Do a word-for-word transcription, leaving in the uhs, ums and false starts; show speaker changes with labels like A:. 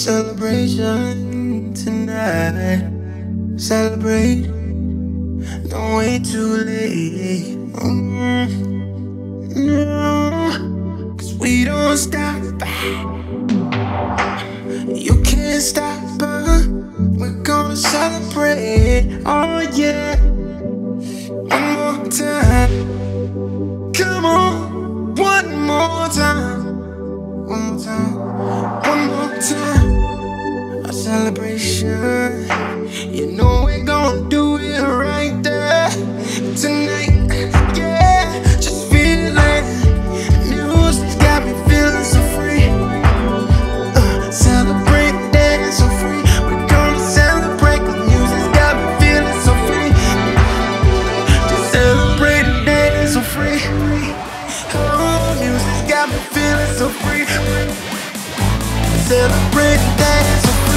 A: celebration tonight. Celebrate, don't wait too late. Mm, no, cause we don't stop. You can't stop us. We're gonna celebrate. Oh yeah. One more time. Come on. One more time. One more time. One more time. A celebration. You know we're gonna do it right there tonight. Yeah, just feel it. Music's got me feeling so free. Uh, celebrate, dance so free. We're gonna celebrate 'cause music's got me feeling so free. Just celebrate and dance so free. Oh, music's got me feeling so free. Celebrate and dance so free.